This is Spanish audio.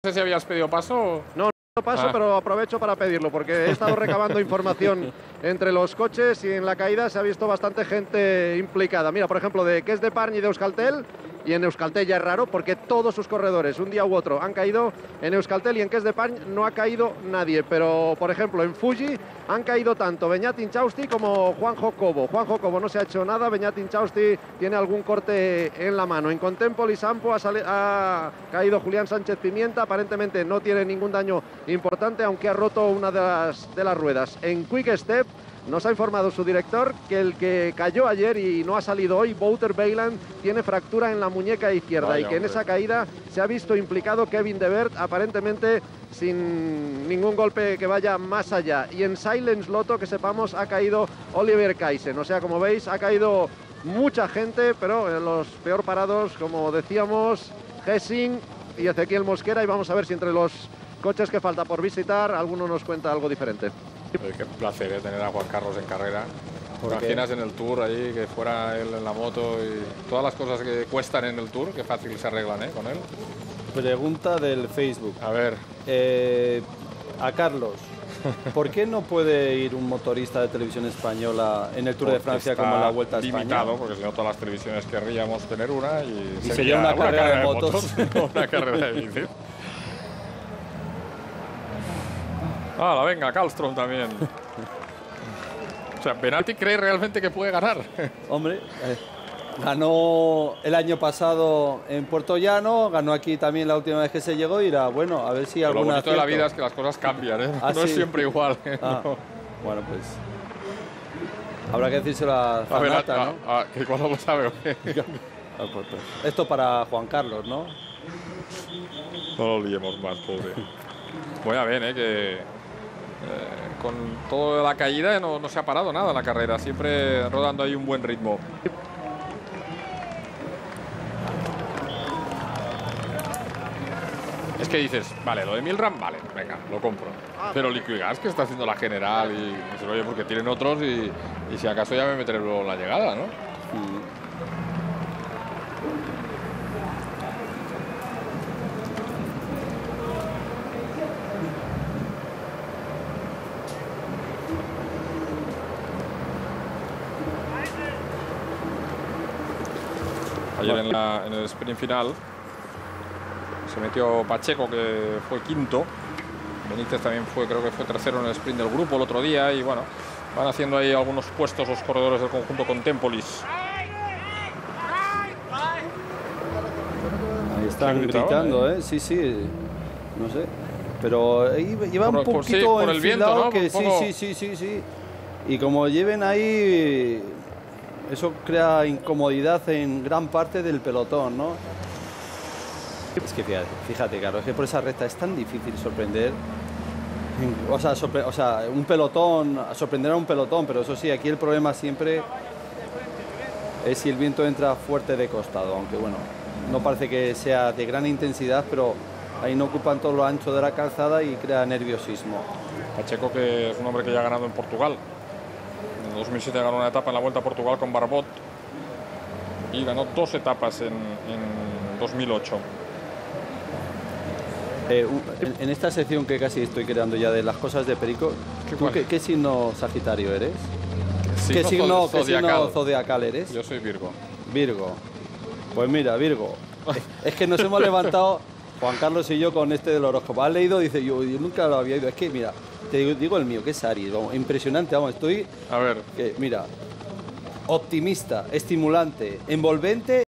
No sé si habías pedido paso. No paso, pero aprovecho para pedirlo, porque he estado recabando información entre los coches y en la caída se ha visto bastante gente implicada. Mira, por ejemplo, de Kes d'Eparny y de Euskaltel, y en Euskaltel ya es raro porque todos sus corredores, un día u otro, han caído en Euskaltel, y en Kes d'Eparny no ha caído nadie. Pero, por ejemplo, en Fuji han caído tanto Beñat Intxausti como Juanjo Cobo. Juanjo Cobo no se ha hecho nada, Beñat Intxausti tiene algún corte en la mano. En Contempol y Sampo ha caído Julián Sánchez Pimienta, aparentemente no tiene ningún daño importante, aunque ha roto una de las ruedas. En Quick Step nos ha informado su director que el que cayó ayer y no ha salido hoy, Wouter Beiland, tiene fractura en la muñeca izquierda. Vaya, y que en esa caída se ha visto implicado Kevin De Bert, aparentemente sin ningún golpe que vaya más allá. Y en Silence Lotto, que sepamos, ha caído Oliver Kaysen. O sea, como veis, ha caído mucha gente, pero los peor parados, como decíamos, Hessing y Ezequiel Mosquera. Y vamos a ver si entre los coches que falta por visitar alguno nos cuenta algo diferente. Oye, qué placer tener a Juan Carlos en carrera. ¿Te imaginas en el Tour ahí que fuera él en la moto y todas las cosas que cuestan en el Tour? Qué fácil se arreglan con él. Pregunta del Facebook. A ver. A Carlos. ¿Por qué no puede ir un motorista de televisión española en el Tour de Francia como en la Vuelta a España? Limitado, porque si no todas las televisiones querríamos tener una y sería una carrera de motos. Una carrera de bici. Ah, venga, Karlström también. O sea, Benati cree realmente que puede ganar. Hombre, ganó el año pasado en Puerto Llano, ganó aquí también la última vez que se llegó y era bueno, a ver si alguna. Lo bonito de la vida es que las cosas cambian, ¿eh? No es siempre igual. No. Bueno, pues habrá que decírselo a Zanata, ¿no? Que cuando lo sabe. Esto para Juan Carlos, ¿no? No lo liemos más, pobre. Voy a ver, que con toda la caída no se ha parado nada en la carrera, siempre rodando ahí un buen ritmo. Es que dices, vale, lo de Milram, vale, venga, lo compro. Pero Liquid Gas, que está haciendo la general y dices, oye, porque tienen otros y si acaso ya me meteré luego en la llegada, ¿no? Ayer en el sprint final se metió Pacheco, que fue quinto. Benítez también creo que fue tercero en el sprint del grupo el otro día. Y bueno, van haciendo ahí algunos puestos los corredores del conjunto Contempolis. Ahí están gritando, ¿eh? Sí, no sé. Pero lleva un poquito por el viento, ¿no? Que sí. Y como lleven ahí, eso crea incomodidad en gran parte del pelotón, ¿no? Es que fíjate, Carlos, es que por esa recta es tan difícil sorprender. O sea, un pelotón, sorprender a un pelotón, pero eso sí, aquí el problema siempre es si el viento entra fuerte de costado, aunque bueno, no parece que sea de gran intensidad, pero ahí no ocupan todo lo ancho de la calzada y crea nerviosismo. Pacheco, que es un hombre que ya ha ganado en Portugal. En 2007 ganó una etapa en la Vuelta a Portugal con Barbot y ganó 2 etapas en 2008. En esta sección que casi estoy creando ya de las cosas de Perico, ¿qué signo Sagitario eres? ¿Qué signo zodiacal eres? Yo soy Virgo. Virgo. Pues mira, Virgo. Es que nos hemos levantado, Juan Carlos y yo, con este del horóscopo. ¿Has leído? Dice, yo nunca lo había oído. Es que mira, te digo el mío, que es Aries. Vamos, impresionante, vamos, estoy... A ver. Mira, optimista, estimulante, envolvente